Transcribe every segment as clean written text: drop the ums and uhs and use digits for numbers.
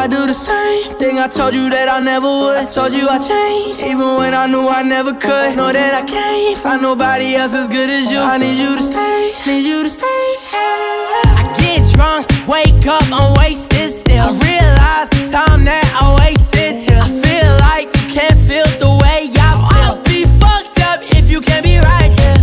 I do the same thing I told you that I never would. I told you I changed, even when I knew I never could. Know that I can't find nobody else as good as you. I need you to stay, need you to stay. I get drunk, wake up, I'm wasted still. I realize the time that I wasted here. I feel like you can't feel the way I feel. I'll be fucked up if you can't be right here.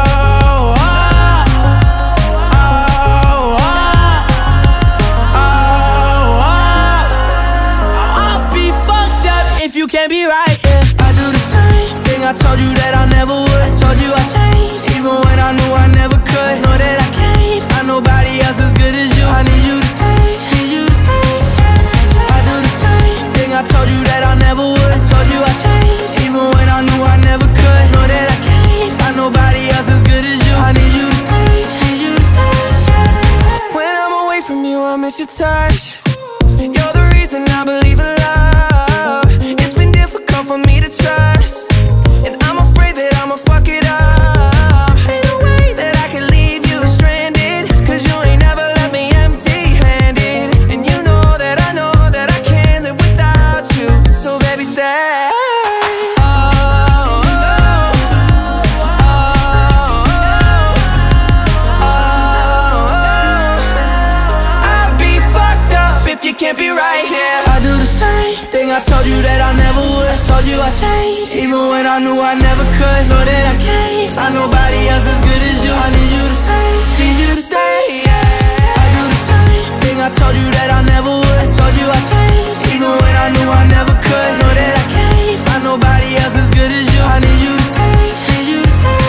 You can't be right, yeah. I do the same thing I told you that I never would. I told you I changed, even when I knew I never could. Know that I can't find nobody else as good as you. I need you to stay, need you to stay. I do the same thing I told you that I never would. I told you I changed, even when I knew I never could. Know that I can't find nobody else as good as you. I need you to stay, need you to stay. When I'm away from you, I miss your touch. You're the reason I believe in love. For me to trust, and I'm afraid that I'ma fuck it up. Ain't no way that I can leave you stranded, cause you ain't never left me empty-handed. And you know that I can't live without you. So baby, stay. I'd be fucked up if you can't be right here. I do the same thing I told you that I never would. I told you I changed, even when I knew I never could. Know that I can't find nobody else as good as you. I need you to stay, need you to stay, yeah. I do the same thing I told you that I never would. I told you I changed, even when I knew I never could. Know that I can't find nobody else as good as you. I need you to stay, need you to stay,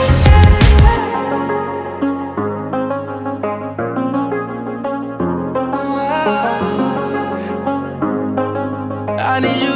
yeah. I need you.